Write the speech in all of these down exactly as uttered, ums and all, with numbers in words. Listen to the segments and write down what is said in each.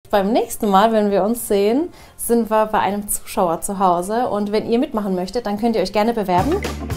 Beim nächsten Mal, wenn wir uns sehen, sind wir bei einem Zuschauer zu Hause. Und wenn ihr mitmachen möchtet, dann könnt ihr euch gerne bewerben.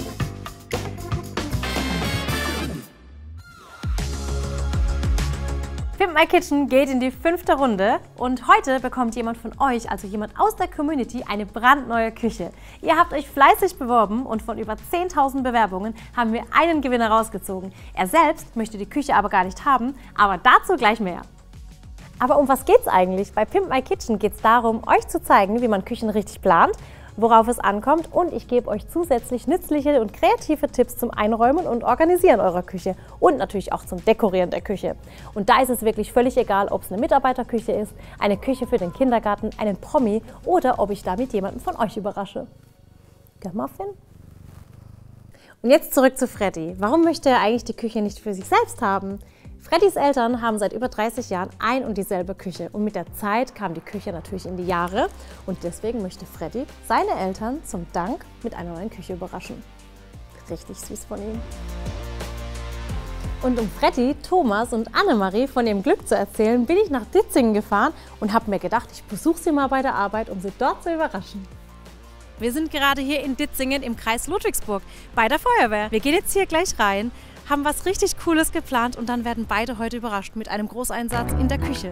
Pimp My Kitchen geht in die fünfte Runde und heute bekommt jemand von euch, also jemand aus der Community, eine brandneue Küche. Ihr habt euch fleißig beworben und von über zehntausend Bewerbungen haben wir einen Gewinner rausgezogen. Er selbst möchte die Küche aber gar nicht haben, aber dazu gleich mehr. Aber um was geht's eigentlich? Bei Pimp My Kitchen geht es darum, euch zu zeigen, wie man Küchen richtig plant, worauf es ankommt, und ich gebe euch zusätzlich nützliche und kreative Tipps zum Einräumen und Organisieren eurer Küche und natürlich auch zum Dekorieren der Küche. Und da ist es wirklich völlig egal, ob es eine Mitarbeiterküche ist, eine Küche für den Kindergarten, einen Promi oder ob ich damit jemanden von euch überrasche. Gell, Muffin? Und jetzt zurück zu Freddy. Warum möchte er eigentlich die Küche nicht für sich selbst haben? Freddys Eltern haben seit über dreißig Jahren ein und dieselbe Küche und mit der Zeit kam die Küche natürlich in die Jahre und deswegen möchte Freddy seine Eltern zum Dank mit einer neuen Küche überraschen. Richtig süß von ihm. Und um Freddy, Thomas und Annemarie von ihrem Glück zu erzählen, bin ich nach Ditzingen gefahren und habe mir gedacht, ich besuche sie mal bei der Arbeit, um sie dort zu überraschen. Wir sind gerade hier in Ditzingen im Kreis Ludwigsburg bei der Feuerwehr. Wir gehen jetzt hier gleich rein, haben was richtig Cooles geplant und dann werden beide heute überrascht mit einem Großeinsatz in der Küche.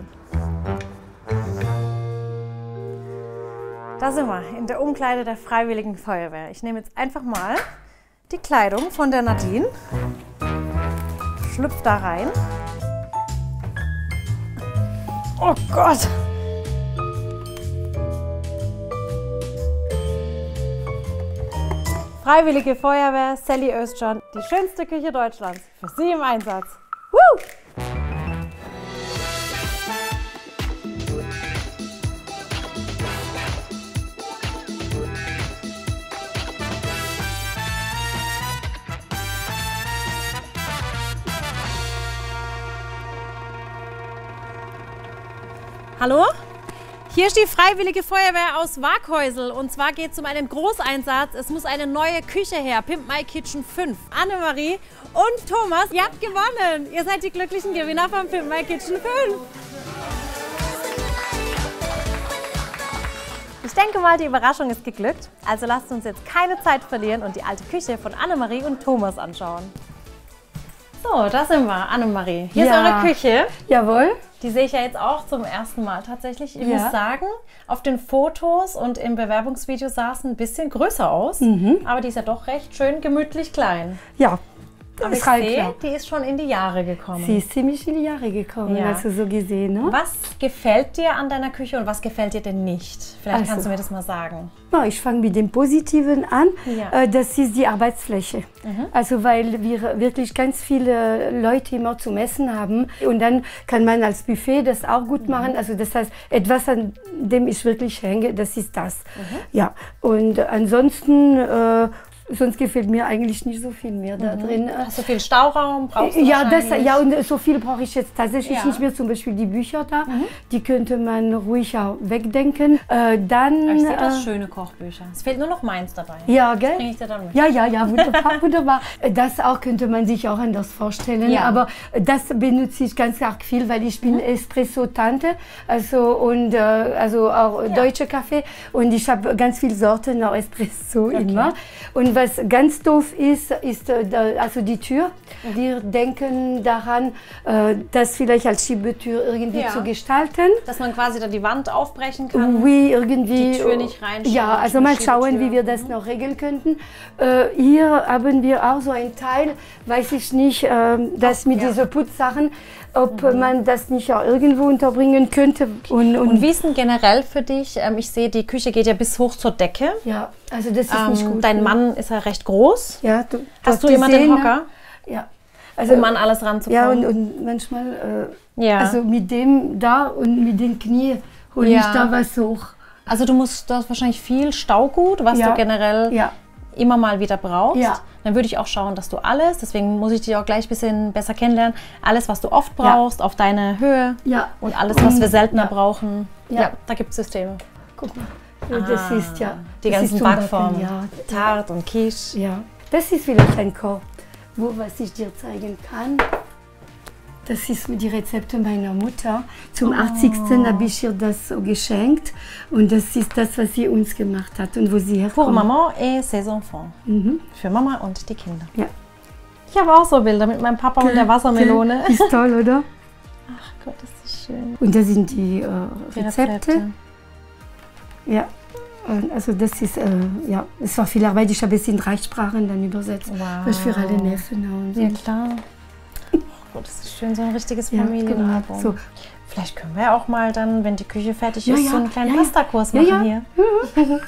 Da sind wir, in der Umkleide der Freiwilligen Feuerwehr. Ich nehme jetzt einfach mal die Kleidung von der Nadine, schlüpfe da rein. Oh Gott! Freiwillige Feuerwehr Sally Özcan, die schönste Küche Deutschlands, für Sie im Einsatz. Woo! Hallo? Hier ist die Freiwillige Feuerwehr aus Waaghäusel und zwar geht es um einen Großeinsatz. Es muss eine neue Küche her, Pimp My Kitchen fünf. Annemarie und Thomas, ihr habt gewonnen. Ihr seid die glücklichen Gewinner von Pimp My Kitchen fünf. Ich denke mal, die Überraschung ist geglückt. Also lasst uns jetzt keine Zeit verlieren und die alte Küche von Annemarie und Thomas anschauen. So, da sind wir, Annemarie. Hier ja. ist eure Küche. Jawohl. Die sehe ich ja jetzt auch zum ersten Mal tatsächlich. Ich ja. muss sagen, auf den Fotos und im Bewerbungsvideo sah es ein bisschen größer aus, mhm. aber die ist ja doch recht schön gemütlich klein. Ja. Aber ich sehe, die ist schon in die Jahre gekommen. Sie ist ziemlich in die Jahre gekommen, ja. also so gesehen. Ne? Was gefällt dir an deiner Küche und was gefällt dir denn nicht? Vielleicht also, kannst du mir das mal sagen. Ja, ich fange mit dem Positiven an. Ja. Das ist die Arbeitsfläche. Mhm. Also weil wir wirklich ganz viele Leute immer zum Essen haben. Und dann kann man als Buffet das auch gut mhm. machen. Also das heißt, etwas, an dem ich wirklich hänge, das ist das. Mhm. Ja. Und ansonsten... Äh, Sonst gefällt mir eigentlich nicht so viel mehr da mhm. drin. Hast du viel Stauraum? Brauchst du ja, das, ja, und so viel brauche ich jetzt tatsächlich ja. nicht mehr. Zum Beispiel die Bücher da, mhm. die könnte man ruhig auch wegdenken. Äh, dann, Aber ich sehe das äh, schöne Kochbücher. Es fehlt nur noch meins dabei. Ja, gell? Das bringe ich dir dann mit. Ja, ja, ja, wunderbar, wunderbar. Das auch könnte man sich auch anders vorstellen. Ja. Aber das benutze ich ganz arg viel, weil ich bin mhm. Espresso-Tante, also und äh, also auch ja. deutsche Kaffee. Und ich habe ganz viele Sorten auch Espresso okay. immer. Und was ganz doof ist, ist äh, also die Tür. Wir denken daran, äh, das vielleicht als Schiebetür irgendwie ja. zu gestalten. Dass man quasi da die Wand aufbrechen kann, oui, irgendwie, die Tür nicht reinschaut. Ja, also mal schauen, wie wir das noch regeln könnten. Äh, hier haben wir auch so ein Teil, weiß ich nicht, äh, das mit ja. diesen Putzsachen, ob mhm. man das nicht auch irgendwo unterbringen könnte. Und, und, und wie ist denn generell für dich? Ähm, ich sehe, die Küche geht ja bis hoch zur Decke. Ja, also das ist ähm, nicht gut. Dein Mann ist ja recht groß. Ja, du, hast du jemanden den Hocker? Ja. Also, um an alles ranzukommen? Ja, und, und manchmal, äh, ja. also mit dem da und mit den Knien hole ja. ich da was hoch. Also du musst, du hast wahrscheinlich viel Staugut, was ja. du generell ja. immer mal wieder brauchst. Ja. Dann würde ich auch schauen, dass du alles, deswegen muss ich dich auch gleich ein bisschen besser kennenlernen, alles, was du oft brauchst, ja. auf deine Höhe ja. und alles, was wir seltener ja. brauchen. Ja, ja da gibt es Systeme. Guck mal, ah, das ist ja... Die das ganzen ist Backformen, ja. Tart und Quiche. Ja, das ist vielleicht ein Korb, wo was ich dir zeigen kann. das ist die Rezepte meiner Mutter. Zum oh. achtzigsten habe ich ihr das so geschenkt und das ist das, was sie uns gemacht hat und wo sie herkommt. Pour Maman et ses enfants. Mhm. Für Mama und die Kinder. Ja. Ich habe auch so Bilder mit meinem Papa und der Wassermelone. Ist toll, oder? Ach Gott, ist das schön. Und das sind die, äh, die Rezepte. Rezepte. Ja. Also das ist, äh, ja, es war viel Arbeit. Ich habe es in drei Sprachen dann übersetzt. Wow. Für alle Neffen und so. Ja klar. Oh Gott, das ist schön, so ein richtiges Familienalbum. Ja, genau. So. Vielleicht können wir auch mal dann, wenn die Küche fertig ja, ist, ja. so einen kleinen ja, Pasta-Kurs ja. machen ja, ja. hier.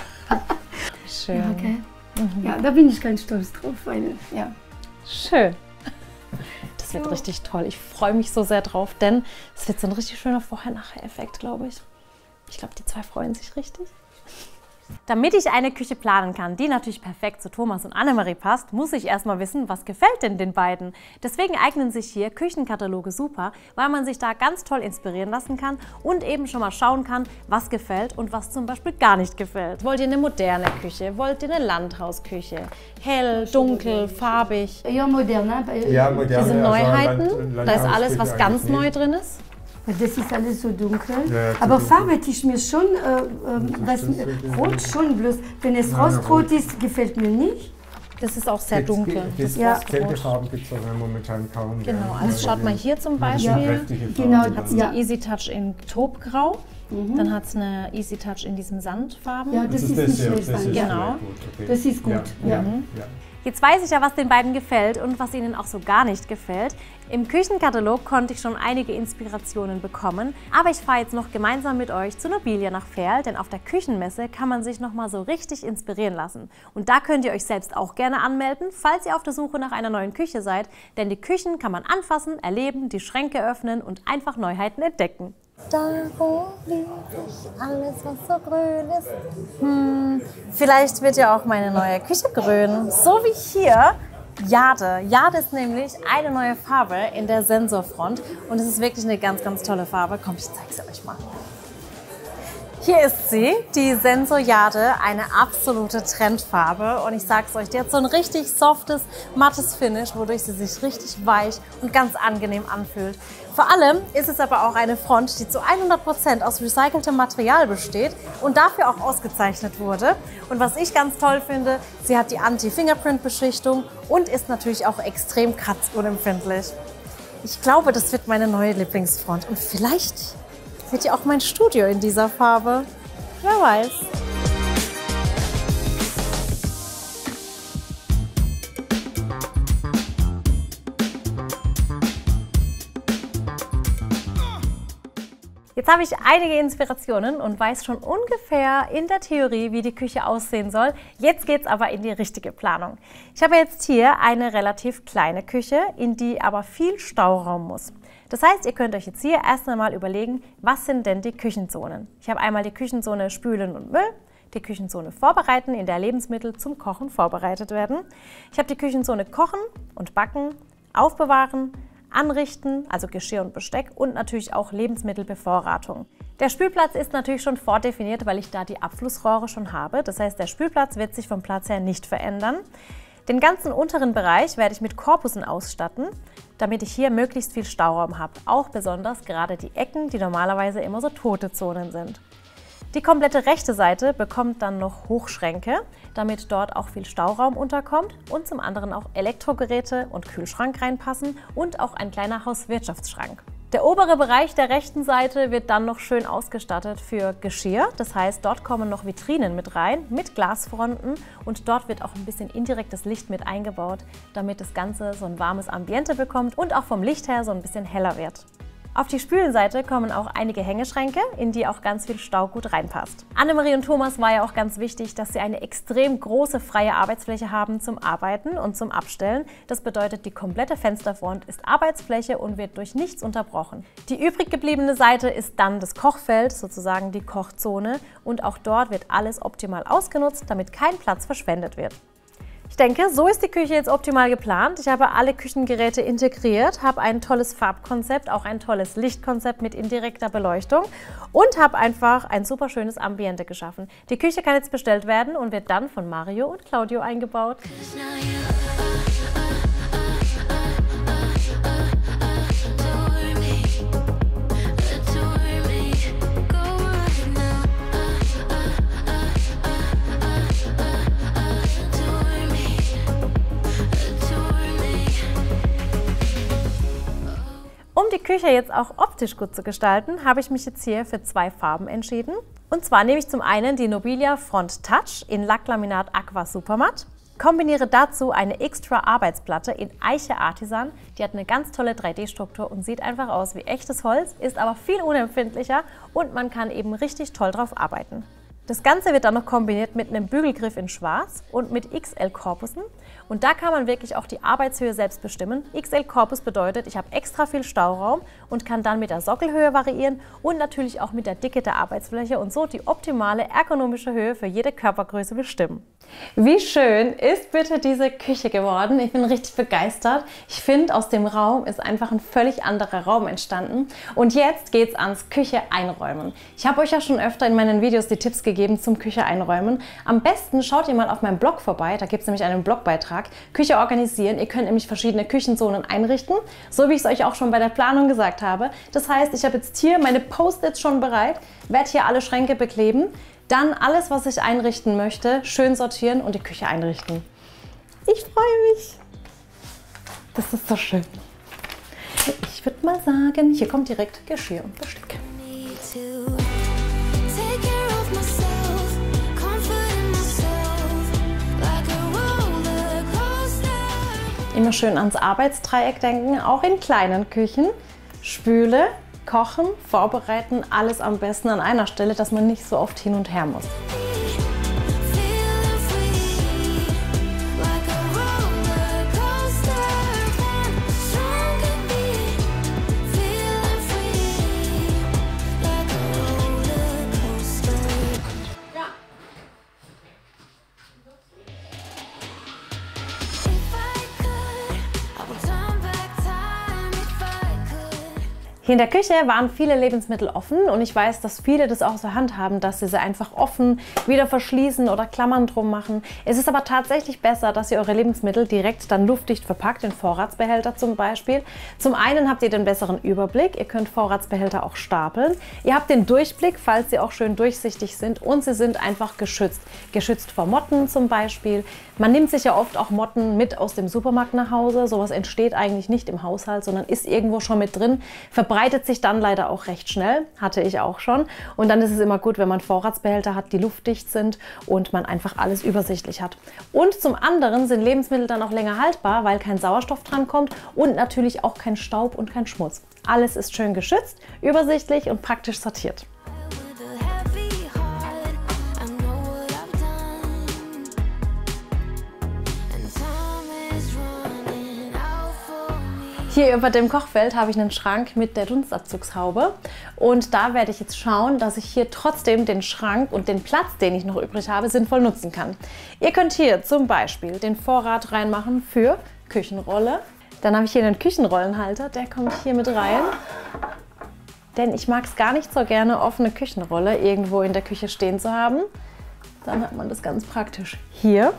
Schön. Ja, okay. Mhm. Ja, da bin ich ganz stolz drauf. Weil, ja. Schön. Das wird richtig toll. Ich freue mich so sehr drauf, denn es wird so ein richtig schöner Vorher-Nachher-Effekt, glaube ich. Ich glaube, die zwei freuen sich richtig. Damit ich eine Küche planen kann, die natürlich perfekt zu Thomas und Annemarie passt, muss ich erstmal wissen, was gefällt denn den beiden. Deswegen eignen sich hier Küchenkataloge super, weil man sich da ganz toll inspirieren lassen kann und eben schon mal schauen kann, was gefällt und was zum Beispiel gar nicht gefällt. Wollt ihr eine moderne Küche? Wollt ihr eine Landhausküche? Hell, dunkel, farbig? Ja, moderne. Ja, moderne. Diese Neuheiten, also Land, da ist alles, was ganz neu nicht. drin ist. Das ist alles so dunkel. Ja, aber dunkel. Farbe hätte ich mir schon, äh, äh, was, rot schon, bloß wenn es rostrot ist, gefällt mir nicht. Das ist auch sehr dunkel. Das ja. Farben gibt es momentan kaum. Genau, also schaut mal hier zum Beispiel. Ja. Genau, hat es ja. die Easy Touch in Taubgrau. Mhm. Dann hat es eine Easy Touch in diesen Sandfarben. Ja, das, das ist, ist nicht schlecht. Das ist genau. Gut, okay. Das ist gut. Ja. Ja. Mhm. Ja. Jetzt weiß ich ja, was den beiden gefällt und was ihnen auch so gar nicht gefällt. Im Küchenkatalog konnte ich schon einige Inspirationen bekommen, aber ich fahre jetzt noch gemeinsam mit euch zu Nobilia nach Verl, denn auf der Küchenmesse kann man sich noch mal so richtig inspirieren lassen. Und da könnt ihr euch selbst auch gerne anmelden, falls ihr auf der Suche nach einer neuen Küche seid, denn die Küchen kann man anfassen, erleben, die Schränke öffnen und einfach Neuheiten entdecken. Da wo lieb ich alles, was so grün ist. Hm, vielleicht wird ja auch meine neue Küche grün. So wie hier. Jade. Jade ist nämlich eine neue Farbe in der Sensorfront. Und es ist wirklich eine ganz, ganz tolle Farbe. Komm, ich zeige sie euch mal. Hier ist sie, die Sensor Jade, eine absolute Trendfarbe. Und ich sag's euch, die hat so ein richtig softes, mattes Finish, wodurch sie sich richtig weich und ganz angenehm anfühlt. Vor allem ist es aber auch eine Front, die zu hundert Prozent aus recyceltem Material besteht und dafür auch ausgezeichnet wurde. Und was ich ganz toll finde, sie hat die Anti-Fingerprint-Beschichtung und ist natürlich auch extrem kratzunempfindlich. Ich glaube, das wird meine neue Lieblingsfront und vielleicht wird ja auch mein Studio in dieser Farbe. Wer weiß. Jetzt habe ich einige Inspirationen und weiß schon ungefähr in der Theorie, wie die Küche aussehen soll. Jetzt geht es aber in die richtige Planung. Ich habe jetzt hier eine relativ kleine Küche, in die aber viel Stauraum muss. Das heißt, ihr könnt euch jetzt hier erst einmal überlegen, was sind denn die Küchenzonen? Ich habe einmal die Küchenzone Spülen und Müll, die Küchenzone Vorbereiten, in der Lebensmittel zum Kochen vorbereitet werden. Ich habe die Küchenzone Kochen und Backen, Aufbewahren, Anrichten, also Geschirr und Besteck und natürlich auch Lebensmittelbevorratung. Der Spülplatz ist natürlich schon vordefiniert, weil ich da die Abflussrohre schon habe. Das heißt, der Spülplatz wird sich vom Platz her nicht verändern. Den ganzen unteren Bereich werde ich mit Korpusen ausstatten, damit ich hier möglichst viel Stauraum habe. Auch besonders gerade die Ecken, die normalerweise immer so tote Zonen sind. Die komplette rechte Seite bekommt dann noch Hochschränke, damit dort auch viel Stauraum unterkommt und zum anderen auch Elektrogeräte und Kühlschrank reinpassen und auch ein kleiner Hauswirtschaftsschrank. Der obere Bereich der rechten Seite wird dann noch schön ausgestattet für Geschirr. Das heißt, dort kommen noch Vitrinen mit rein, mit Glasfronten und dort wird auch ein bisschen indirektes Licht mit eingebaut, damit das Ganze so ein warmes Ambiente bekommt und auch vom Licht her so ein bisschen heller wird. Auf die Spülenseite kommen auch einige Hängeschränke, in die auch ganz viel Staugut reinpasst. Annemarie und Thomas war ja auch ganz wichtig, dass sie eine extrem große freie Arbeitsfläche haben zum Arbeiten und zum Abstellen. Das bedeutet, die komplette Fensterfront ist Arbeitsfläche und wird durch nichts unterbrochen. Die übrig gebliebene Seite ist dann das Kochfeld, sozusagen die Kochzone, und auch dort wird alles optimal ausgenutzt, damit kein Platz verschwendet wird. Ich denke, so ist die Küche jetzt optimal geplant. Ich habe alle Küchengeräte integriert, habe ein tolles Farbkonzept, auch ein tolles Lichtkonzept mit indirekter Beleuchtung und habe einfach ein super schönes Ambiente geschaffen. Die Küche kann jetzt bestellt werden und wird dann von Mario und Claudio eingebaut. die Küche jetzt auch optisch gut zu gestalten, habe ich mich jetzt hier für zwei Farben entschieden. Und zwar nehme ich zum einen die Nobilia Front Touch in Lacklaminat Aqua Supermatt. Kombiniere dazu eine Extra Arbeitsplatte in Eiche Artisan. Die hat eine ganz tolle drei D Struktur und sieht einfach aus wie echtes Holz, ist aber viel unempfindlicher und man kann eben richtig toll drauf arbeiten. Das Ganze wird dann noch kombiniert mit einem Bügelgriff in Schwarz und mit X L Korpusen. Und da kann man wirklich auch die Arbeitshöhe selbst bestimmen. X L Korpus bedeutet, ich habe extra viel Stauraum und kann dann mit der Sockelhöhe variieren und natürlich auch mit der Dicke der Arbeitsfläche und so die optimale ergonomische Höhe für jede Körpergröße bestimmen. Wie schön ist bitte diese Küche geworden? Ich bin richtig begeistert. Ich finde, aus dem Raum ist einfach ein völlig anderer Raum entstanden. Und jetzt geht es ans Küche einräumen. Ich habe euch ja schon öfter in meinen Videos die Tipps gegeben zum Küche einräumen. Am besten schaut ihr mal auf meinem Blog vorbei. Da gibt es nämlich einen Blogbeitrag. Küche organisieren. Ihr könnt nämlich verschiedene Küchenzonen einrichten, so wie ich es euch auch schon bei der Planung gesagt habe. Das heißt, ich habe jetzt hier meine Post-its schon bereit, werde hier alle Schränke bekleben. Dann alles, was ich einrichten möchte, schön sortieren und die Küche einrichten. Ich freue mich. Das ist so schön. Ich würde mal sagen, hier kommt direkt Geschirr und Besteck. Immer schön ans Arbeitsdreieck denken, auch in kleinen Küchen. Spüle, kochen, vorbereiten, alles am besten an einer Stelle, dass man nicht so oft hin und her muss. Hier in der Küche waren viele Lebensmittel offen und ich weiß, dass viele das auch so handhaben, dass sie sie einfach offen wieder verschließen oder Klammern drum machen. Es ist aber tatsächlich besser, dass ihr eure Lebensmittel direkt dann luftdicht verpackt, in Vorratsbehälter zum Beispiel. Zum einen habt ihr den besseren Überblick, ihr könnt Vorratsbehälter auch stapeln. Ihr habt den Durchblick, falls sie auch schön durchsichtig sind und sie sind einfach geschützt. Geschützt vor Motten zum Beispiel. Man nimmt sich ja oft auch Motten mit aus dem Supermarkt nach Hause. Sowas entsteht eigentlich nicht im Haushalt, sondern ist irgendwo schon mit drin. Verbreitet sich dann leider auch recht schnell, hatte ich auch schon. Und dann ist es immer gut, wenn man Vorratsbehälter hat, die luftdicht sind und man einfach alles übersichtlich hat. Und zum anderen sind Lebensmittel dann auch länger haltbar, weil kein Sauerstoff dran kommt und natürlich auch kein Staub und kein Schmutz. Alles ist schön geschützt, übersichtlich und praktisch sortiert. Hier über dem Kochfeld habe ich einen Schrank mit der Dunstabzugshaube und da werde ich jetzt schauen, dass ich hier trotzdem den Schrank und den Platz, den ich noch übrig habe, sinnvoll nutzen kann. Ihr könnt hier zum Beispiel den Vorrat reinmachen für Küchenrolle. Dann habe ich hier einen Küchenrollenhalter, der kommt hier mit rein. Denn ich mag es gar nicht so gerne, offene Küchenrolle irgendwo in der Küche stehen zu haben. Dann hat man das ganz praktisch hier.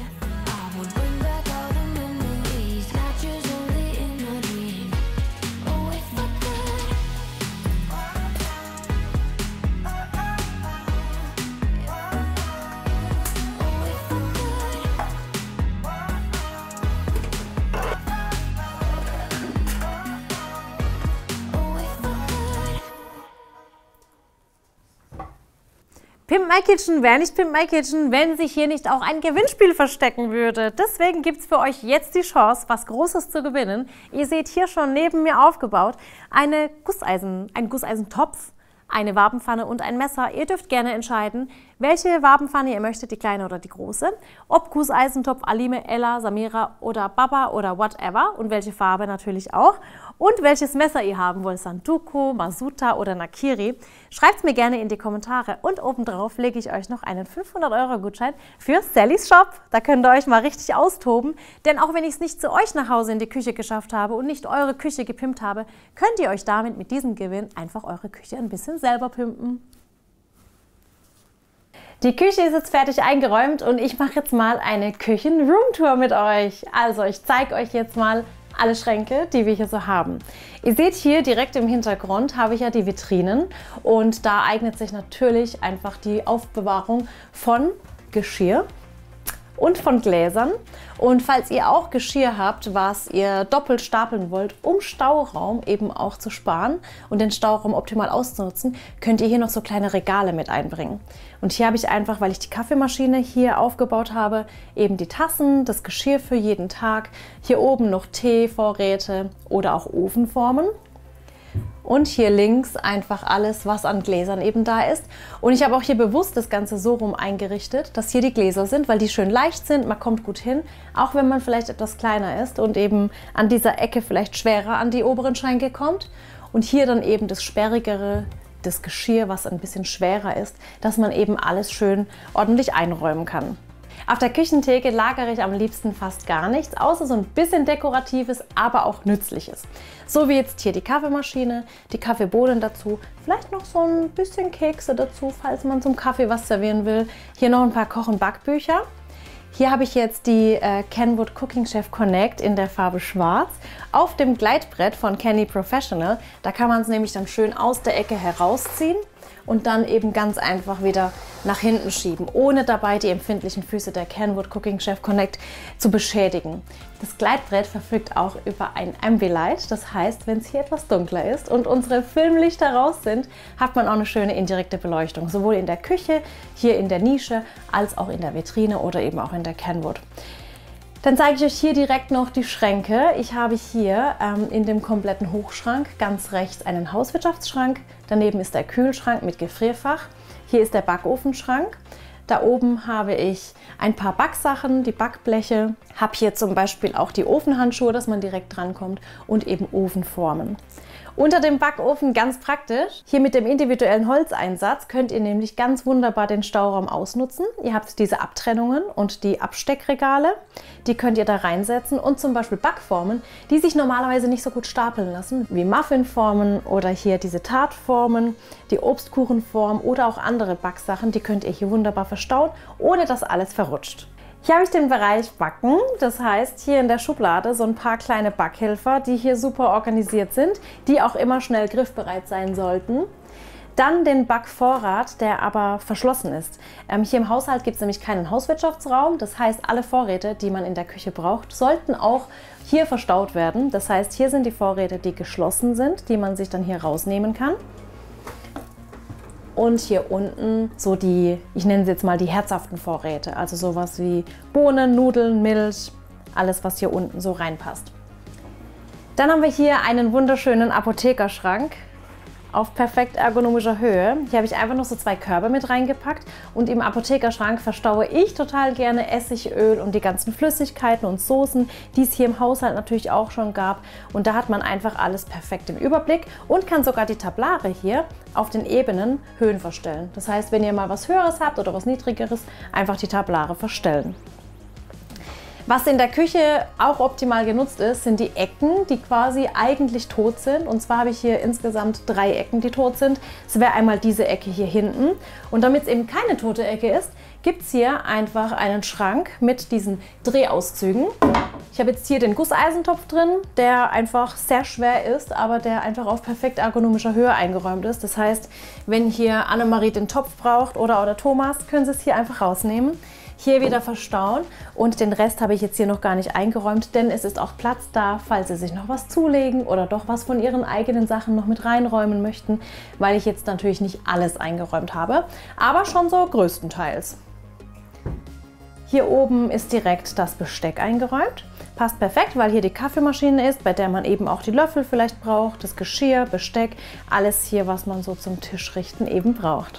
Pimp My Kitchen wäre nicht Pimp My Kitchen, wenn sich hier nicht auch ein Gewinnspiel verstecken würde. Deswegen gibt es für euch jetzt die Chance, was Großes zu gewinnen. Ihr seht hier schon neben mir aufgebaut eine Gusseisen, ein Gusseisentopf, eine Wabenpfanne und ein Messer. Ihr dürft gerne entscheiden, welche Wabenpfanne ihr möchtet, die kleine oder die große. Ob Gusseisentopf, Alime, Ella, Samira oder Baba oder whatever und welche Farbe natürlich auch. Und welches Messer ihr haben wollt, Santoku, Masuta oder Nakiri. Schreibt es mir gerne in die Kommentare und obendrauf lege ich euch noch einen fünfhundert Euro Gutschein für Sallys Shop. Da könnt ihr euch mal richtig austoben, denn auch wenn ich es nicht zu euch nach Hause in die Küche geschafft habe und nicht eure Küche gepimpt habe, könnt ihr euch damit mit diesem Gewinn einfach eure Küche ein bisschen selber pimpen. Die Küche ist jetzt fertig eingeräumt und ich mache jetzt mal eine Küchen-Roomtour mit euch. Also ich zeige euch jetzt mal alle Schränke, die wir hier so haben. Ihr seht hier direkt im Hintergrund habe ich ja die Vitrinen und da eignet sich natürlich einfach die Aufbewahrung von Geschirr und von Gläsern. Und falls ihr auch Geschirr habt, was ihr doppelt stapeln wollt, um Stauraum eben auch zu sparen und den Stauraum optimal auszunutzen, könnt ihr hier noch so kleine Regale mit einbringen. Und hier habe ich einfach, weil ich die Kaffeemaschine hier aufgebaut habe, eben die Tassen, das Geschirr für jeden Tag, hier oben noch Teevorräte oder auch Ofenformen. Und hier links einfach alles, was an Gläsern eben da ist. Und ich habe auch hier bewusst das Ganze so rum eingerichtet, dass hier die Gläser sind, weil die schön leicht sind, man kommt gut hin, auch wenn man vielleicht etwas kleiner ist und eben an dieser Ecke vielleicht schwerer an die oberen Schränke kommt. Und hier dann eben das sperrigere, das Geschirr, was ein bisschen schwerer ist, dass man eben alles schön ordentlich einräumen kann. Auf der Küchentheke lagere ich am liebsten fast gar nichts, außer so ein bisschen Dekoratives, aber auch Nützliches. So wie jetzt hier die Kaffeemaschine, die Kaffeebohnen dazu, vielleicht noch so ein bisschen Kekse dazu, falls man zum Kaffee was servieren will. Hier noch ein paar Koch- und Backbücher. Hier habe ich jetzt die äh, Kenwood Cooking Chef Connect in der Farbe Schwarz auf dem Gleitbrett von Kenny Professional. Da kann man es nämlich dann schön aus der Ecke herausziehen und dann eben ganz einfach wieder nach hinten schieben, ohne dabei die empfindlichen Füße der Kenwood Cooking Chef Connect zu beschädigen. Das Gleitbrett verfügt auch über ein Ambilight, das heißt, wenn es hier etwas dunkler ist und unsere Filmlichter raus sind, hat man auch eine schöne indirekte Beleuchtung, sowohl in der Küche, hier in der Nische, als auch in der Vitrine oder eben auch in der Kenwood. Dann zeige ich euch hier direkt noch die Schränke. Ich habe hier ähm, in dem kompletten Hochschrank ganz rechts einen Hauswirtschaftsschrank. Daneben ist der Kühlschrank mit Gefrierfach. Hier ist der Backofenschrank. Da oben habe ich ein paar Backsachen, die Backbleche. Habe hier zum Beispiel auch die Ofenhandschuhe, dass man direkt drankommt und eben Ofenformen. Unter dem Backofen ganz praktisch. Hier mit dem individuellen Holzeinsatz könnt ihr nämlich ganz wunderbar den Stauraum ausnutzen. Ihr habt diese Abtrennungen und die Absteckregale. Die könnt ihr da reinsetzen und zum Beispiel Backformen, die sich normalerweise nicht so gut stapeln lassen, wie Muffinformen oder hier diese Tartformen, die Obstkuchenform oder auch andere Backsachen, die könnt ihr hier wunderbar verstauen, ohne dass alles verrutscht. Hier habe ich den Bereich Backen, das heißt hier in der Schublade so ein paar kleine Backhelfer, die hier super organisiert sind, die auch immer schnell griffbereit sein sollten. Dann den Backvorrat, der aber verschlossen ist. Ähm, hier im Haushalt gibt es nämlich keinen Hauswirtschaftsraum, das heißt alle Vorräte, die man in der Küche braucht, sollten auch hier verstaut werden. Das heißt, hier sind die Vorräte, die geschlossen sind, die man sich dann hier rausnehmen kann. Und hier unten so die, ich nenne sie jetzt mal die herzhaften Vorräte, also sowas wie Bohnen, Nudeln, Milch, alles was hier unten so reinpasst. Dann haben wir hier einen wunderschönen Apothekerschrank auf perfekt ergonomischer Höhe. Hier habe ich einfach noch so zwei Körbe mit reingepackt und im Apothekerschrank verstaue ich total gerne Essigöl und die ganzen Flüssigkeiten und Soßen, die es hier im Haushalt natürlich auch schon gab. Und da hat man einfach alles perfekt im Überblick und kann sogar die Tablare hier auf den Ebenen Höhen verstellen. Das heißt, wenn ihr mal was Höheres habt oder was Niedrigeres, einfach die Tablare verstellen. Was in der Küche auch optimal genutzt ist, sind die Ecken, die quasi eigentlich tot sind. Und zwar habe ich hier insgesamt drei Ecken, die tot sind. Das wäre einmal diese Ecke hier hinten. Und damit es eben keine tote Ecke ist, gibt es hier einfach einen Schrank mit diesen Drehauszügen. Ich habe jetzt hier den Gusseisentopf drin, der einfach sehr schwer ist, aber der einfach auf perfekt ergonomischer Höhe eingeräumt ist. Das heißt, wenn hier Annemarie den Topf braucht oder, oder Thomas, können sie es hier einfach rausnehmen. Hier wieder verstauen und den Rest habe ich jetzt hier noch gar nicht eingeräumt, denn es ist auch Platz da, falls Sie sich noch was zulegen oder doch was von Ihren eigenen Sachen noch mit reinräumen möchten, weil ich jetzt natürlich nicht alles eingeräumt habe, aber schon so größtenteils. Hier oben ist direkt das Besteck eingeräumt. Passt perfekt, weil hier die Kaffeemaschine ist, bei der man eben auch die Löffel vielleicht braucht, das Geschirr, Besteck, alles hier, was man so zum Tischrichten eben braucht.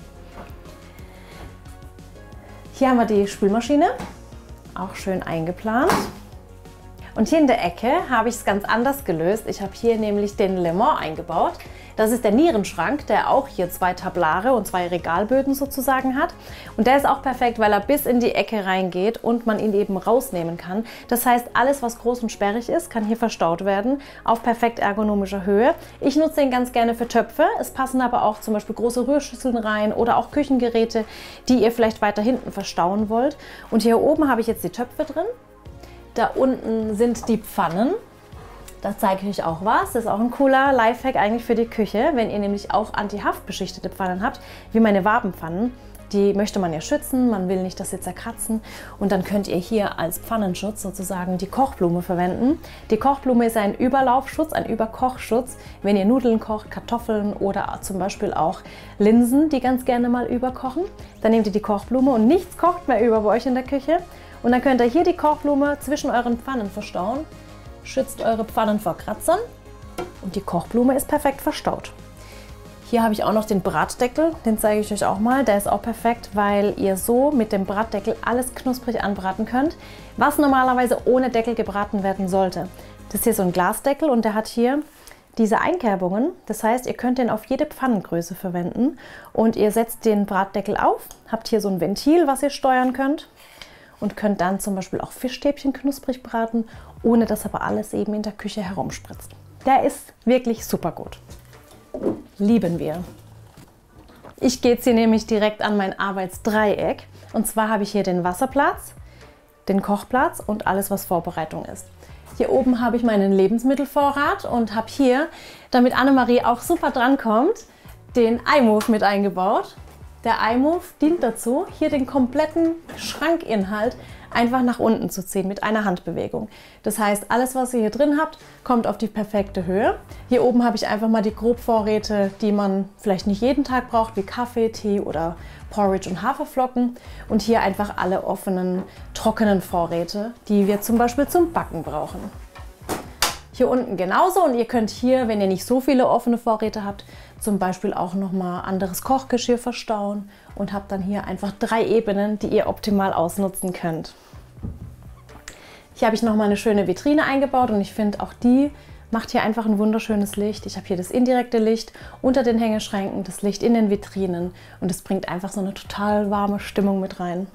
Hier haben wir die Spülmaschine, auch schön eingeplant. Und hier in der Ecke habe ich es ganz anders gelöst. Ich habe hier nämlich den Le Mans eingebaut. Das ist der Nierenschrank, der auch hier zwei Tablare und zwei Regalböden sozusagen hat. Und der ist auch perfekt, weil er bis in die Ecke reingeht und man ihn eben rausnehmen kann. Das heißt, alles, was groß und sperrig ist, kann hier verstaut werden auf perfekt ergonomischer Höhe. Ich nutze den ganz gerne für Töpfe. Es passen aber auch zum Beispiel große Rührschüsseln rein oder auch Küchengeräte, die ihr vielleicht weiter hinten verstauen wollt. Und hier oben habe ich jetzt die Töpfe drin. Da unten sind die Pfannen. Da zeige ich euch auch was. Das ist auch ein cooler Lifehack eigentlich für die Küche, wenn ihr nämlich auch anti-haftbeschichtete Pfannen habt, wie meine Wabenpfannen. Die möchte man ja schützen, man will nicht, dass sie zerkratzen. Und dann könnt ihr hier als Pfannenschutz sozusagen die Kochblume verwenden. Die Kochblume ist ein Überlaufschutz, ein Überkochschutz, wenn ihr Nudeln kocht, Kartoffeln oder zum Beispiel auch Linsen, die ganz gerne mal überkochen. Dann nehmt ihr die Kochblume und nichts kocht mehr über bei euch in der Küche. Und dann könnt ihr hier die Kochblume zwischen euren Pfannen verstauen, schützt eure Pfannen vor Kratzern und die Kochblume ist perfekt verstaut. Hier habe ich auch noch den Bratdeckel, den zeige ich euch auch mal. Der ist auch perfekt, weil ihr so mit dem Bratdeckel alles knusprig anbraten könnt, was normalerweise ohne Deckel gebraten werden sollte. Das ist hier so ein Glasdeckel und der hat hier diese Einkerbungen. Das heißt, ihr könnt den auf jede Pfannengröße verwenden und ihr setzt den Bratdeckel auf, habt hier so ein Ventil, was ihr steuern könnt und könnt dann zum Beispiel auch Fischstäbchen knusprig braten, ohne dass aber alles eben in der Küche herumspritzt. Der ist wirklich super gut. Lieben wir. Ich gehe jetzt hier nämlich direkt an mein Arbeitsdreieck. Und zwar habe ich hier den Wasserplatz, den Kochplatz und alles, was Vorbereitung ist. Hier oben habe ich meinen Lebensmittelvorrat und habe hier, damit Annemarie auch super drankommt, den iMove mit eingebaut. Der iMove dient dazu, hier den kompletten Schrankinhalt einfach nach unten zu ziehen mit einer Handbewegung. Das heißt, alles, was ihr hier drin habt, kommt auf die perfekte Höhe. Hier oben habe ich einfach mal die Grobvorräte, die man vielleicht nicht jeden Tag braucht, wie Kaffee, Tee oder Porridge und Haferflocken. Und hier einfach alle offenen, trockenen Vorräte, die wir zum Beispiel zum Backen brauchen. Hier unten genauso und ihr könnt hier, wenn ihr nicht so viele offene Vorräte habt, zum Beispiel auch nochmal anderes Kochgeschirr verstauen und habt dann hier einfach drei Ebenen, die ihr optimal ausnutzen könnt. Hier habe ich nochmal eine schöne Vitrine eingebaut und ich finde auch die macht hier einfach ein wunderschönes Licht. Ich habe hier das indirekte Licht unter den Hängeschränken, das Licht in den Vitrinen und es bringt einfach so eine total warme Stimmung mit rein.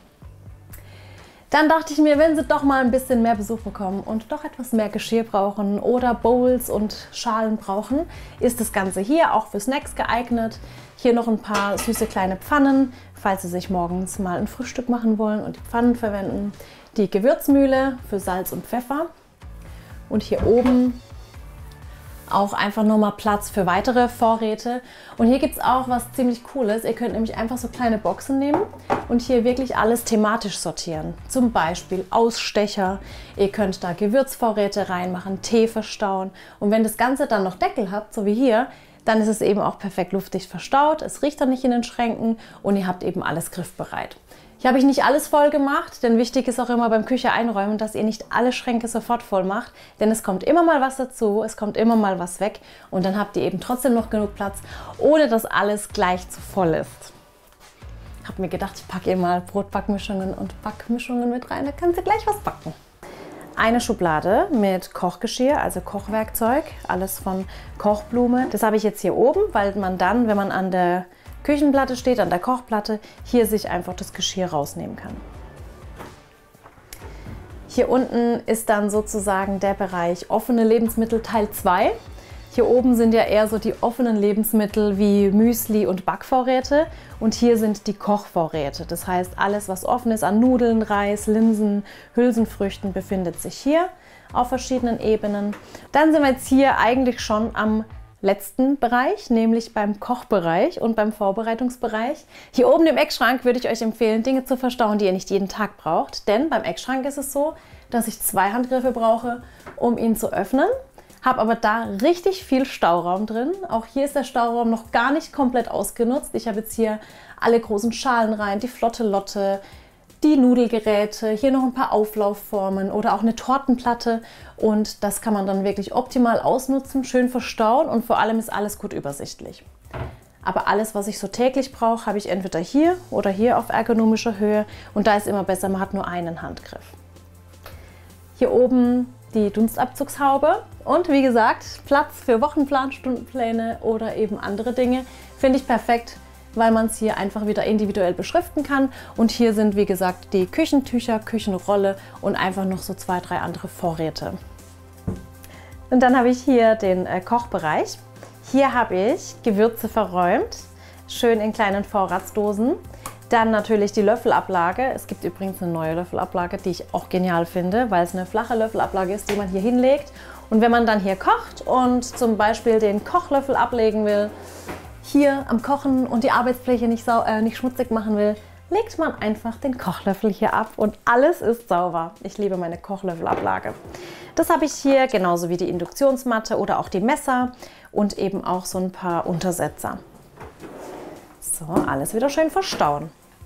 Dann dachte ich mir, wenn sie doch mal ein bisschen mehr Besuch bekommen und doch etwas mehr Geschirr brauchen oder Bowls und Schalen brauchen, ist das Ganze hier auch für Snacks geeignet. Hier noch ein paar süße kleine Pfannen, falls Sie sich morgens mal ein Frühstück machen wollen und die Pfannen verwenden. Die Gewürzmühle für Salz und Pfeffer. Und hier oben auch einfach nochmal Platz für weitere Vorräte. Und hier gibt es auch was ziemlich Cooles. Ihr könnt nämlich einfach so kleine Boxen nehmen und hier wirklich alles thematisch sortieren. Zum Beispiel Ausstecher. Ihr könnt da Gewürzvorräte reinmachen, Tee verstauen. Und wenn das Ganze dann noch Deckel habt, so wie hier, dann ist es eben auch perfekt luftdicht verstaut. Es riecht dann nicht in den Schränken und ihr habt eben alles griffbereit. Hier habe ich nicht alles voll gemacht, denn wichtig ist auch immer beim Küche einräumen, dass ihr nicht alle Schränke sofort voll macht, denn es kommt immer mal was dazu, es kommt immer mal was weg und dann habt ihr eben trotzdem noch genug Platz, ohne dass alles gleich zu voll ist. Ich habe mir gedacht, ich packe ihr mal Brotbackmischungen und Backmischungen mit rein, da kann sie gleich was backen. Eine Schublade mit Kochgeschirr, also Kochwerkzeug, alles von Kochblume. Das habe ich jetzt hier oben, weil man dann, wenn man an der Küchenplatte steht, an der Kochplatte, hier sich einfach das Geschirr rausnehmen kann. Hier unten ist dann sozusagen der Bereich offene Lebensmittel Teil zwei. Hier oben sind ja eher so die offenen Lebensmittel wie Müsli und Backvorräte und hier sind die Kochvorräte. Das heißt, alles, was offen ist an Nudeln, Reis, Linsen, Hülsenfrüchten, befindet sich hier auf verschiedenen Ebenen. Dann sind wir jetzt hier eigentlich schon am letzten Bereich, nämlich beim Kochbereich und beim Vorbereitungsbereich. Hier oben im Eckschrank würde ich euch empfehlen, Dinge zu verstauen, die ihr nicht jeden Tag braucht. Denn beim Eckschrank ist es so, dass ich zwei Handgriffe brauche, um ihn zu öffnen. Habe aber da richtig viel Stauraum drin. Auch hier ist der Stauraum noch gar nicht komplett ausgenutzt. Ich habe jetzt hier alle großen Schalen rein, die Flotte Lotte, die Nudelgeräte, hier noch ein paar Auflaufformen oder auch eine Tortenplatte und das kann man dann wirklich optimal ausnutzen, schön verstauen und vor allem ist alles gut übersichtlich. Aber alles, was ich so täglich brauche, habe ich entweder hier oder hier auf ergonomischer Höhe und da ist immer besser, man hat nur einen Handgriff. Hier oben die Dunstabzugshaube und wie gesagt, Platz für Wochenplan, Stundenpläne oder eben andere Dinge finde ich perfekt, weil man es hier einfach wieder individuell beschriften kann. Und hier sind, wie gesagt, die Küchentücher, Küchenrolle und einfach noch so zwei, drei andere Vorräte. Und dann habe ich hier den äh, Kochbereich. Hier habe ich Gewürze verräumt, schön in kleinen Vorratsdosen. Dann natürlich die Löffelablage. Es gibt übrigens eine neue Löffelablage, die ich auch genial finde, weil es eine flache Löffelablage ist, die man hier hinlegt. Und wenn man dann hier kocht und zum Beispiel den Kochlöffel ablegen will, hier am Kochen und die Arbeitsfläche nicht, sau äh, nicht schmutzig machen will, legt man einfach den Kochlöffel hier ab und alles ist sauber. Ich liebe meine Kochlöffelablage. Das habe ich hier, genauso wie die Induktionsmatte oder auch die Messer und eben auch so ein paar Untersetzer. So, alles wieder schön verstauen.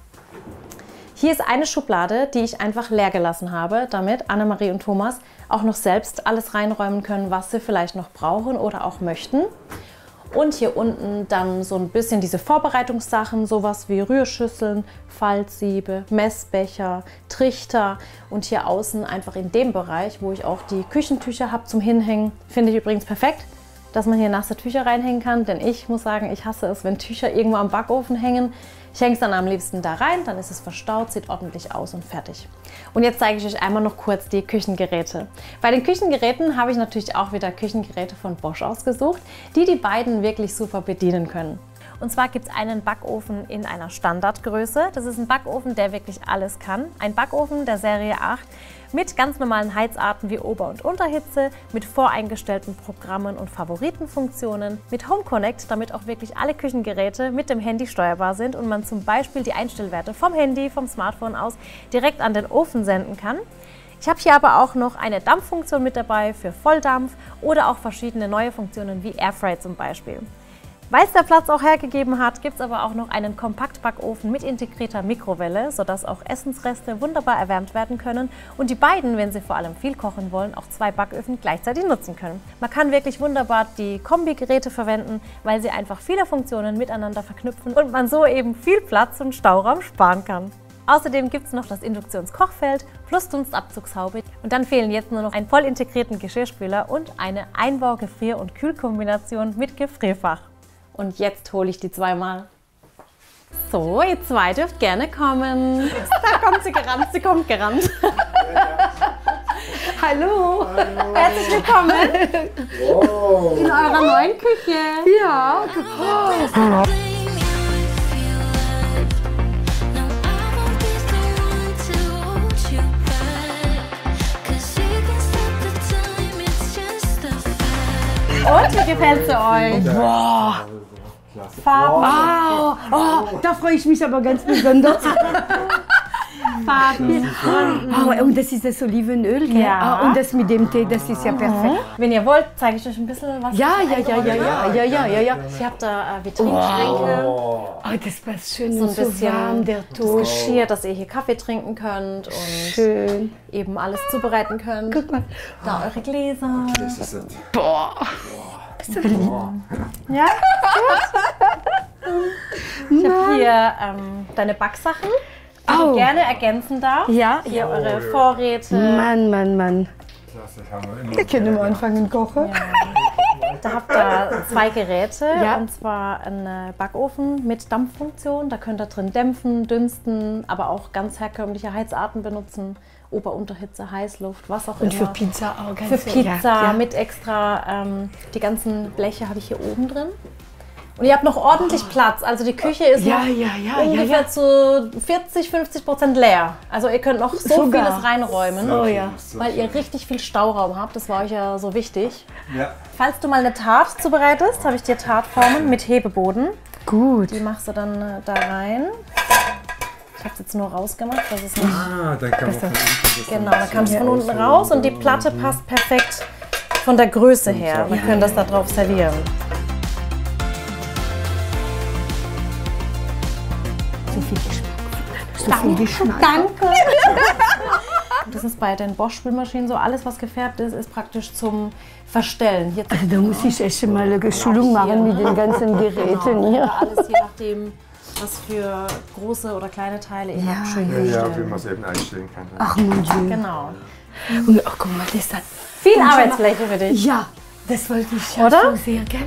Hier ist eine Schublade, die ich einfach leer gelassen habe, damit Annemarie und Thomas auch noch selbst alles reinräumen können, was sie vielleicht noch brauchen oder auch möchten. Und hier unten dann so ein bisschen diese Vorbereitungssachen, sowas wie Rührschüsseln, Faltsiebe, Messbecher, Trichter und hier außen einfach in dem Bereich, wo ich auch die Küchentücher habe zum Hinhängen. Finde ich übrigens perfekt, dass man hier nasse Tücher reinhängen kann, denn ich muss sagen, ich hasse es, wenn Tücher irgendwo am Backofen hängen. Ich hänge es dann am liebsten da rein, dann ist es verstaut, sieht ordentlich aus und fertig. Und jetzt zeige ich euch einmal noch kurz die Küchengeräte. Bei den Küchengeräten habe ich natürlich auch wieder Küchengeräte von Bosch ausgesucht, die die beiden wirklich super bedienen können. Und zwar gibt es einen Backofen in einer Standardgröße. Das ist ein Backofen, der wirklich alles kann. Ein Backofen der Serie acht mit ganz normalen Heizarten wie Ober- und Unterhitze, mit voreingestellten Programmen und Favoritenfunktionen, mit Home Connect, damit auch wirklich alle Küchengeräte mit dem Handy steuerbar sind und man zum Beispiel die Einstellwerte vom Handy, vom Smartphone aus direkt an den Ofen senden kann. Ich habe hier aber auch noch eine Dampffunktion mit dabei für Volldampf oder auch verschiedene neue Funktionen wie Airfry zum Beispiel. Weil es der Platz auch hergegeben hat, gibt es aber auch noch einen Kompaktbackofen mit integrierter Mikrowelle, sodass auch Essensreste wunderbar erwärmt werden können und die beiden, wenn sie vor allem viel kochen wollen, auch zwei Backöfen gleichzeitig nutzen können. Man kann wirklich wunderbar die Kombigeräte verwenden, weil sie einfach viele Funktionen miteinander verknüpfen und man so eben viel Platz und Stauraum sparen kann. Außerdem gibt es noch das Induktionskochfeld plus Dunstabzugshaube und dann fehlen jetzt nur noch einen voll integrierten Geschirrspüler und eine Einbau-Gefrier- und Kühlkombination mit Gefrierfach. Und jetzt hole ich die zweimal. So, ihr zwei dürft gerne kommen. Da kommt sie gerannt, sie kommt gerannt. Hallo. Hallo. Herzlich willkommen Wow. in eurer neuen Küche. Ja. Oh. Und wie gefällt sie euch? Boah. Klasse. Farben. Wow. Oh, da freue ich mich aber ganz besonders. Farben. Oh, und das ist das Olivenöl, gell? Ja. Ah, und das mit dem Tee, das ist ja perfekt. Wenn ihr wollt, zeige ich euch ein bisschen was. Ja, ja, ja, ja, ja, ja, ja, ja, ja. Ich habe da äh, Vitrinenschränke. Oh. Oh, das passt schön So und ein so bisschen warm, der das Toast. Geschirr, dass ihr hier Kaffee trinken könnt und Schön. eben alles zubereiten könnt. Guck mal. Da eure Gläser. Das ist es. Boah. Ja, ich habe hier ähm, deine Backsachen, die Oh. du gerne ergänzen darfst. Ja, Hier ja. eure Vorräte. Mann, Mann, Mann. Klasse, haben wir immer. Wir können wir anfangen kochen. Da habt ihr zwei Geräte, Ja. und zwar einen Backofen mit Dampffunktion. Da könnt ihr drin dämpfen, dünsten, aber auch ganz herkömmliche Heizarten benutzen. Ober-, Unterhitze, Heißluft, was auch Und immer. für Pizza auch ganz Für Pizza ja, ja. mit extra, ähm, die ganzen Bleche habe ich hier oben drin. Und ihr habt noch ordentlich Platz, also die Küche ist Ja, noch ja, ja, ungefähr ja, ja. zu vierzig, fünfzig Prozent leer. Also ihr könnt noch so Sogar. vieles reinräumen, Oh ja. weil ihr richtig viel Stauraum habt. Das war euch ja so wichtig. Ja. Falls du mal eine Tart zubereitest, habe ich dir Tartformen mit Hebeboden. Gut. Die machst du dann äh, da rein. Ich habe es jetzt nur rausgemacht, dass es nicht... Ah, dann kann man von unten das Genau, dann da kam es so von unten ausholen. raus und die Platte passt perfekt von der Größe her. Wir können das da drauf servieren. So viel Geschmack. So viel Geschmack. Danke! Das ist bei den Bosch-Spülmaschinen so, alles was gefärbt ist, ist praktisch zum Verstellen. Hier Also da muss ich echt mal eine Schulung machen mit den ganzen Geräten genau, hier. alles je nachdem, was für große oder kleine Teile ihr habt, schön Ja, ja, wie verstellen. man es eben einstellen kann. Ach mon Dieu. Genau. Und oh, guck mal, das hat... Viel Arbeitsfläche für dich. Ja, das wollte ich ja Oder? so sehr, gell?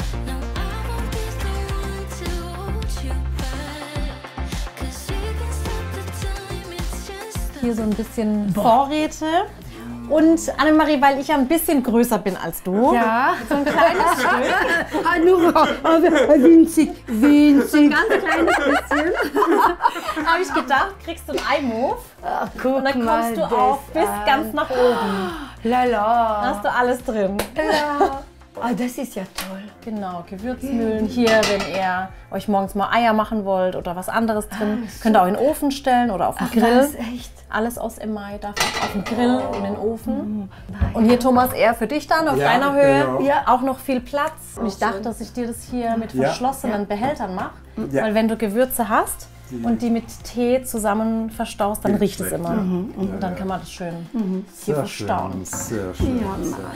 Hier so ein bisschen Vorräte. Und Annemarie, weil ich ja ein bisschen größer bin als du, Ja. so ein kleines Stück, Ah, nur aber winzig, winzig. ganz kleines bisschen, habe ich gedacht, kriegst du einen iMove Ach, guck und dann mal kommst du das auf bis an. ganz nach oben. Da Lala. hast du alles drin. Ja. Ah, das ist ja toll. Genau, Gewürzmühlen hier, wenn ihr euch morgens mal Eier machen wollt oder was anderes drin, Ah, könnt ihr auch in den Ofen stellen oder auf den Ach, Grill. was, echt? Alles aus Emai darf auch auf den Grill und in den Ofen. Und hier, Thomas, eher für dich dann auf Ja, deiner Höhe. genau. Ja. Auch noch viel Platz. Und ich dachte, dass ich dir das hier mit Ja. verschlossenen Behältern mache. Ja. Weil wenn du Gewürze hast und die mit Tee zusammen verstaust, dann riecht es Richtig. immer. Und dann kann man das schön hier Sehr schön, verstauen. sehr schön. Ja, sehr. Mann.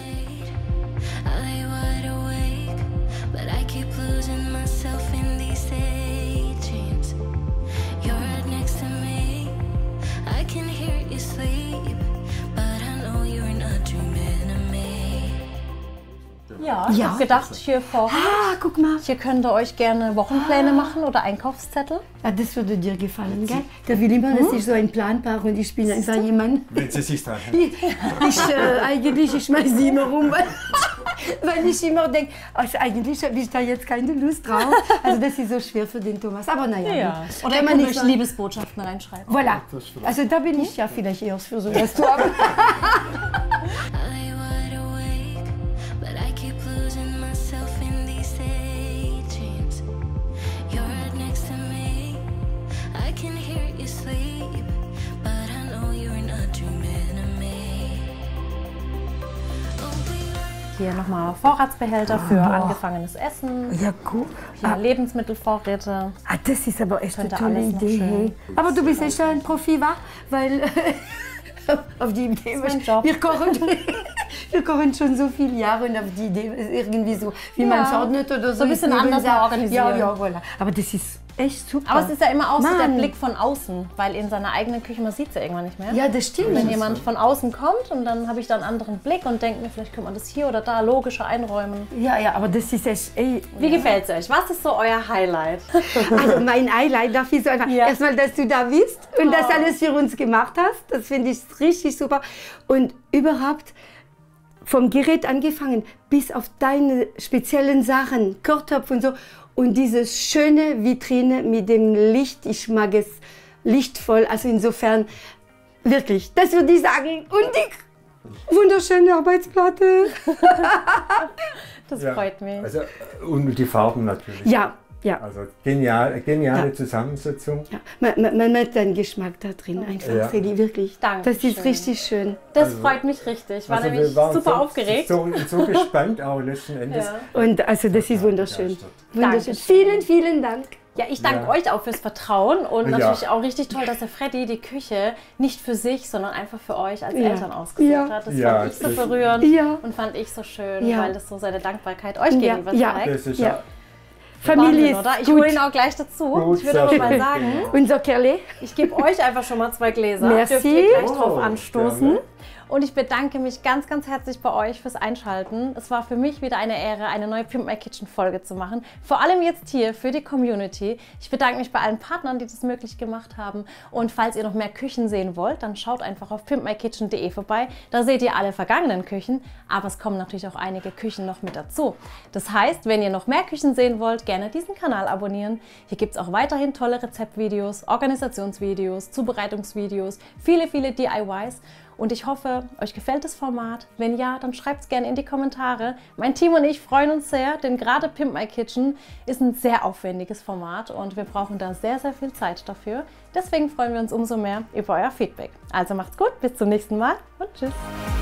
I lay wide awake, but I keep losing myself in these daydreams. You're right next to me, I can hear you sleep, but I know you're not dreaming of me. Ja, ich Ja. habe gedacht, hier vor Ah, guck mal. hier könnt ihr euch gerne Wochenpläne machen oder Einkaufszettel. Ja, das würde dir gefallen, gell? Der will immer, dass ich so ein Plan mache und ich bin einfach jemand. Wenn Sie sich dran Ich, ich äh, eigentlich, ich schmeiß sie immer rum, weil, weil ich immer denke, also eigentlich habe ich da jetzt keine Lust drauf. Also das ist so schwer für den Thomas. Aber naja. gut. Oder Kann ihr man könnt nicht euch sagen. Liebesbotschaften reinschreiben. Voilà. Also da bin ich ja vielleicht eher für sowas zu haben. I lay wide awake, but I keep losing myself in these daydreams. You're right next to me, I can hear you sleep, but I know you're not dreaming of me. Oh, we Hier nochmal Vorratsbehälter für angefangenes Essen. Ja, gut. Hier Lebensmittelvorräte. Ah, das ist aber echt eine Könnte tolle alles noch Idee. schön Hey. Aber du bist echt ein Profi, wa? Weil auf die Idee, Das ist mein Job. wir kochen, wir kochen schon so viele Jahre und auf die Idee ist irgendwie so, wie man es Ja. ordnet oder so. So ein bisschen ist anders nebensache. organisieren. Ja, ja, voilà. Aber das ist echt super. Aber es ist ja immer auch so der Mann. Blick von außen, weil in seiner eigenen Küche, man sieht es ja irgendwann nicht mehr. Ja, das stimmt. Wenn jemand von außen kommt und dann habe ich da einen anderen Blick und denke mir, vielleicht könnte man das hier oder da logischer einräumen. Ja, ja, aber das ist echt, ey. Wie gefällt es euch? Was ist so euer Highlight? Also mein Highlight darf ich so einfach, Ja. erstmal, dass du da bist und das Oh. alles für uns gemacht hast. Das finde ich richtig super. Und überhaupt vom Gerät angefangen bis auf deine speziellen Sachen, Kochtopf und so. Und diese schöne Vitrine mit dem Licht, ich mag es lichtvoll. Also insofern, wirklich, das würde ich sagen. Und die wunderschöne Arbeitsplatte. Das Ja. freut mich. Also, und die Farben natürlich. Ja, ja. Also genial, geniale Ja. Zusammensetzung. Ja, man, man, man merkt den Geschmack da drin einfach, Ja. Feli, wirklich. Dankeschön. Das ist richtig schön. Das freut mich richtig. Ich war Also nämlich wir waren super so, aufgeregt. So, so gespannt auch letzten Endes. Ja. Und also das ist wunderschön. begeistert. Wunderschön. Dankeschön. Vielen, vielen Dank. Ja, ich danke Ja. euch auch fürs Vertrauen und Ja. natürlich auch richtig toll, dass der Freddy die Küche nicht für sich, sondern einfach für euch als Ja. Eltern ausgesucht Ja. hat. Das Ja, fand ich so das- berührend Ja. und fand ich so schön, Ja. weil das so seine Dankbarkeit euch Ja. gegenüber Ja. zeigt. Das ist Ja. ja. Familie Wahnsinn, oder? ist Ich gut. hole ihn auch gleich dazu. Gut, ich würde sehr aber mal schön. sagen, Unser Kerle. ich gebe euch einfach schon mal zwei Gläser. Merci. Dürft ihr gleich Oh, drauf anstoßen. gerne. Und ich bedanke mich ganz, ganz herzlich bei euch fürs Einschalten. Es war für mich wieder eine Ehre, eine neue Pimp My Kitchen Folge zu machen. Vor allem jetzt hier für die Community. Ich bedanke mich bei allen Partnern, die das möglich gemacht haben. Und falls ihr noch mehr Küchen sehen wollt, dann schaut einfach auf pimp my kitchen punkt de vorbei. Da seht ihr alle vergangenen Küchen, aber es kommen natürlich auch einige Küchen noch mit dazu. Das heißt, wenn ihr noch mehr Küchen sehen wollt, gerne diesen Kanal abonnieren. Hier gibt es auch weiterhin tolle Rezeptvideos, Organisationsvideos, Zubereitungsvideos, viele, viele D I Ys. Und ich hoffe, euch gefällt das Format. Wenn ja, dann schreibt es gerne in die Kommentare. Mein Team und ich freuen uns sehr, denn gerade Pimp My Kitchen ist ein sehr aufwendiges Format und wir brauchen da sehr, sehr viel Zeit dafür. Deswegen freuen wir uns umso mehr über euer Feedback. Also macht's gut, bis zum nächsten Mal und tschüss.